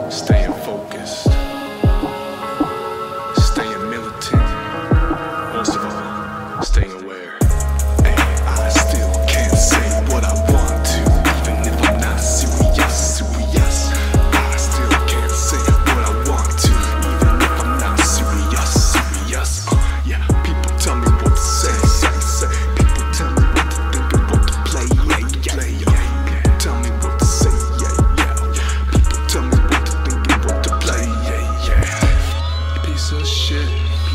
Staying focused, staying militant, most of all, staying aware. Hey, I still can't say what I want to, even if I'm not serious. I still can't say what I want to, even if I'm not serious. Yeah, people tell me what to say. People tell me what to think and what to play. People tell me what to say. People tell me what to think and what to play. You piece of shit.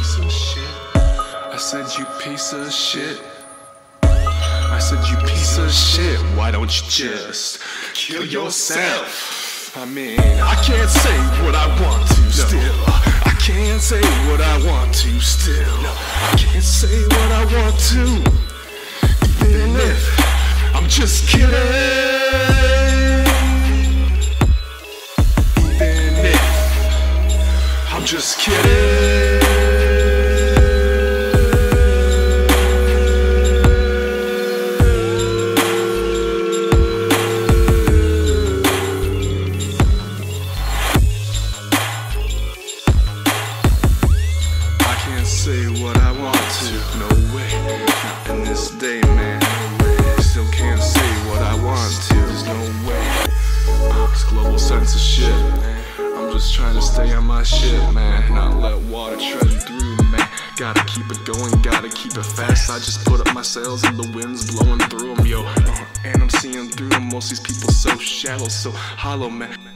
I said you piece of shit. I said you piece of shit. Why don't you just kill yourself? I mean, I can't say what I want to still. I can't say what I want to still. I can't say what I want to, even if I'm just kidding. Even if I'm just kidding. Say what I want to, no way, not in this day, man. Still can't say what I want to, there's no way. It's global censorship, man. I'm just trying to stay on my shit, man. Not let water tread through, man. Gotta keep it going, gotta keep it fast. I just put up my sails and the wind's blowing through them, yo. And I'm seeing through them. Most these people so shallow, so hollow, man.